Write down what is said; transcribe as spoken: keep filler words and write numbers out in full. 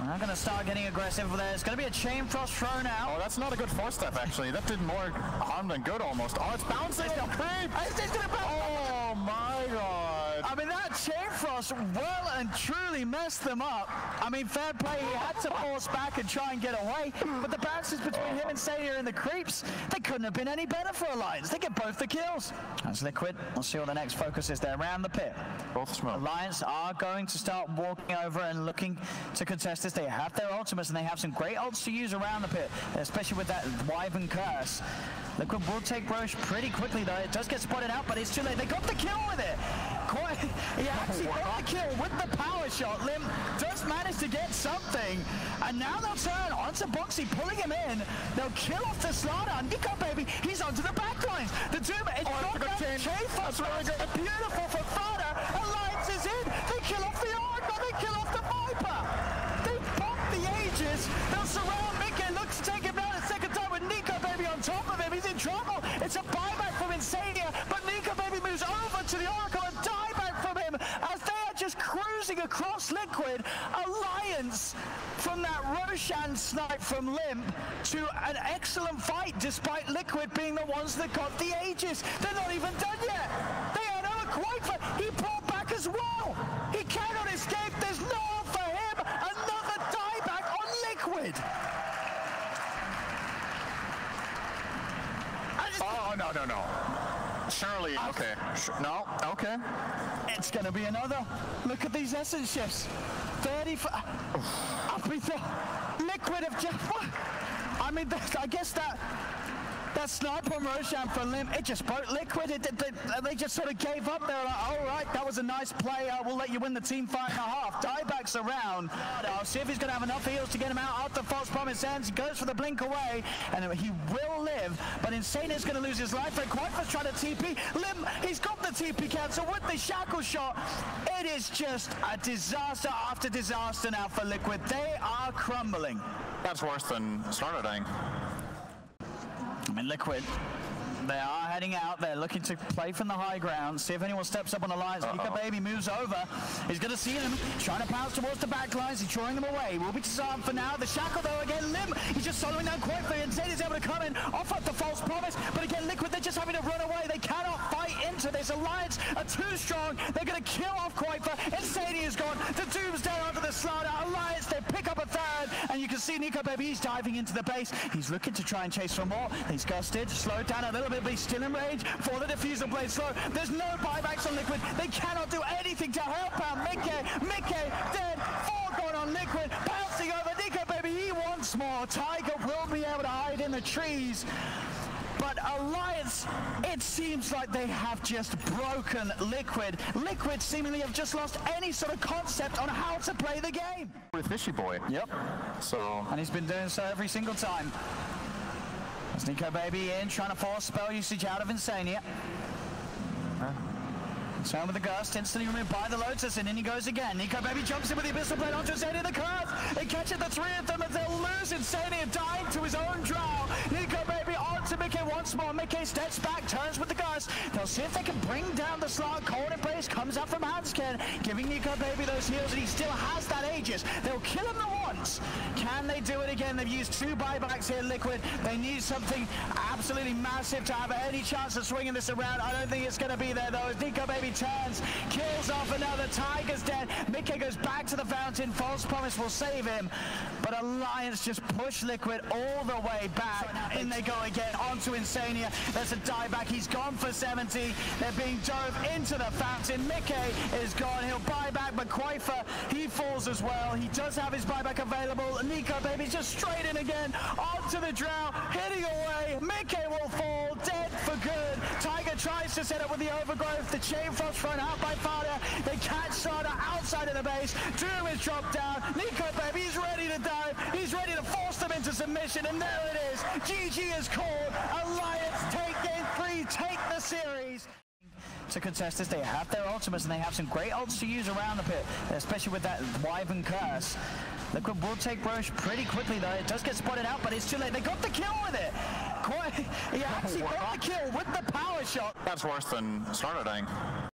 I'm going to start getting aggressive. There's going to be a chain frost thrown out. Oh, that's not a good force step, actually. That did more harm than good, almost. Oh, it's bouncing. It's going to bounce. Oh, my God. I mean, that chain frost well and truly messed them up. I mean, fair play. He had to force back and try and get away. But the bounces between him and Sadia and the creeps, they couldn't have been any better for Alliance. They get both the kills. That's Liquid. We'll see what the next focus is there around the pit. Both smoke. Alliance are going to start walking over and looking to contest this. They have their ultimates, and they have some great ults to use around the pit, especially with that Wyvern Curse. Liquid will take Roche pretty quickly, though. It does get spotted out, but it's too late. They got the kill with it. Quite, he actually got the kill with the power shot. Lim does manage to get something, and now they'll turn onto Boxy, pulling him in. They'll kill off the Slardar. Nico, baby, he's onto the backlines. The Doom, it's oh, not that chain. That's really good. Beautiful for Fada. Alliance is in. They kill off the Oracle. They kill off the Viper. They pop the Aegis. They'll surround Mickey. Look to take him down a second time with Nico, baby, on top of him. He's in trouble. It's a buyback from Insania, but Nico, baby, moves over to the Oracle and dieback from him as they are just cruising across Liquid. Alliance from that Roshan snipe from Limp to an excellent fight, despite Liquid being the ones that got the Aegis. They're not even done yet. They had over quite for he brought back as well. He cannot escape. There's no one for him. Another dieback on Liquid. Oh, no, no, no. Surely, okay. No, okay. It's going to be another. Look at these essence shifts. thirty. I mean, the Liquid have just. I mean, I guess that. That snipe on Roshan for Lim, it just broke Liquid. It, it, they, they just sort of gave up. They were like, all right, that was a nice play. Uh, we'll let you win the team fight and a half. Diebacks around. I'll see if he's going to have enough heals to get him out after False Promise ends. He goes for the blink away, and he will live. But Insania's going to lose his life. Quite's trying to T P. Lim, he's got the T P cancel with the shackle shot. It is just a disaster after disaster now for Liquid. They are crumbling. That's worse than Slardar dying. I mean, Liquid, they are heading out. They're looking to play from the high ground, see if anyone steps up on Alliance. Uh-oh. Nico, baby, moves over. He's going to see them, trying to bounce towards the back lines. He's drawing them away. Will be disarmed for now. The shackle, though, again, Lim. He's just soloing down quickly, and Zayda's able to come in, off up the False Promise. But again, Liquid, they're just having to run away. They cannot fight into this. Alliance are too strong. They're going to kill off Quaitha. Insania is gone. The Doom's down onto the Slardar. Alliance, they pick up a third, and you can see Nico, baby, he's diving into the base. He's looking to try and chase for more. He's gusted, slowed down a little bit, but he's still in range for the diffuser blade slow. There's no buybacks on Liquid. They cannot do anything to help out Mickey. Mickey dead. Four gone on Liquid. Bouncing over Nico, baby. He wants more. Tiger will be able to hide in the trees. But Alliance, it seems like they have just broken Liquid. Liquid seemingly have just lost any sort of concept on how to play the game. With Fishy Boy. Yep. So. And he's been doing so every single time. There's Nico, baby, in, trying to force spell usage out of Insania. Huh? So with the Gust, instantly removed by the Lotus, and in he goes again. Nico, baby, jumps in with the Abyssal Blade onto Insania. The curse! They catch it, the three of them, as they'll lose Insania, dying to his own drow. Nico, baby, onto Mickey once more. Mickey steps back, turns with the Gust. They'll see if they can bring down the Slark. Cold Embrace comes up from Hanskin, giving Nico, baby, those heals, and he still has that Aegis. They'll kill him the once. Can they do it again? They've used two buybacks here, Liquid. They need something absolutely massive to have any chance of swinging this around. I don't think it's going to be there, though. As Nico, baby, turns, kills off another. Tiger's dead. Mickey goes back to the fountain. False Promise will save him. But Alliance just push Liquid all the way back. In they go again onto Insania. There's a dieback. He's gone for seventy. They're being dove into the fountain. Mickey is gone. He'll buy back, but Quaitha, he falls as well. He does have his buyback available. Nico, baby, just straight in again. Onto the drow. Hitting away. Mickey will fall. Dead for good. Tiger tries to set up with the overgrowth. The chain frost thrown out by Fada. They catch Sada outside of the base. Doom is dropped down. Nico, baby, he's ready to dive. He's ready to force them into submission. And there it is. G G is called. Alliance take game three. Take the series. To contest this, they have their ultimates, and they have some great ults to use around the pit, especially with that Wyvern Curse. Liquid will take Roche pretty quickly, though. It does get spotted out, but it's too late. They got the kill with it. Quite, he actually got the kill with the power shot. That's worse than Slardar dying.